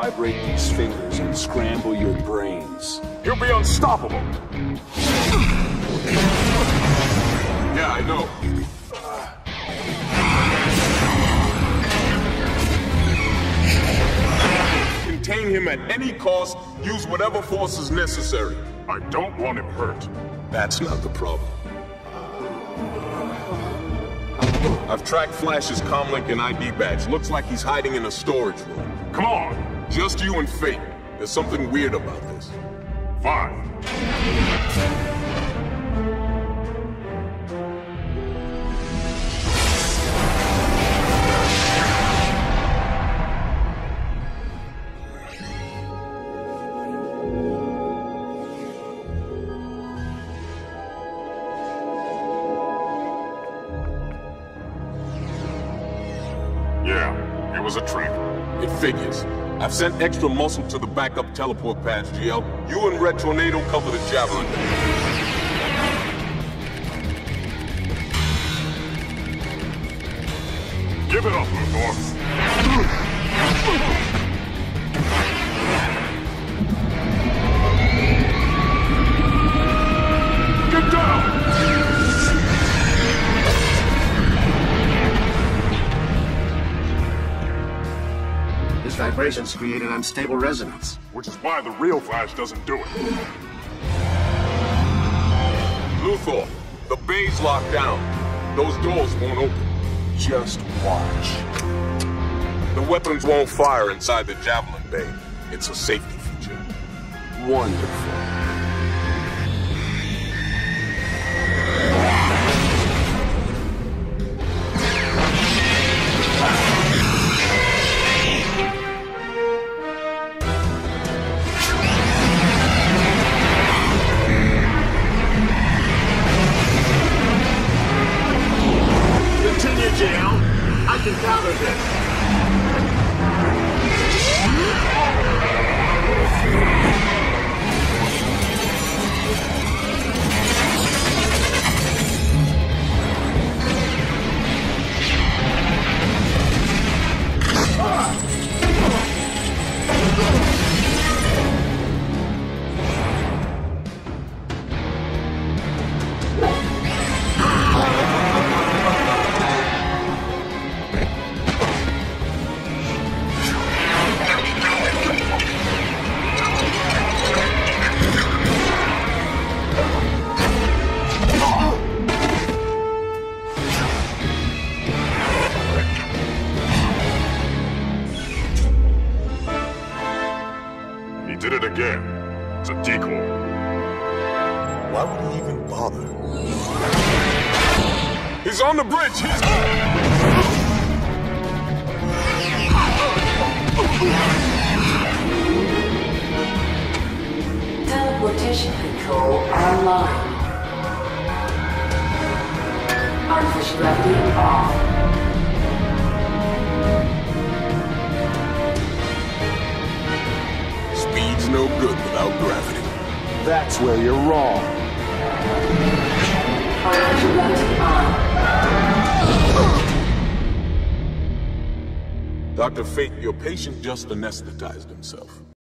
vibrate these fingers and scramble your brains. You'll be unstoppable. Yeah, I know. Contain him at any cost. Use whatever force is necessary. I don't want him hurt. That's not the problem. I've tracked Flash's comlink and ID badge. Looks like he's hiding in a storage room. Come on! Just you and Fate. There's something weird about this. Fine. Yeah, it was a trick. It figures. I've sent extra muscle to the backup teleport pads, GL. You and Red Tornado cover the Javelin. Give it up, luthor. Get down! His vibrations create an unstable resonance. Which is why the real Flash doesn't do it. Luthor, the bay's locked down. Those doors won't open. Just watch. The weapons won't fire inside the Javelin bay. It's a safety feature. Wonderful. I can counter this. He did it again. It's a decoy. Why would he even bother? He's on the bridge! Teleportation control online. Artificial gravity off. Speed's no good without gravity. That's where you're wrong. Artificial gravity on. Dr. Fate, your patient just anesthetized himself.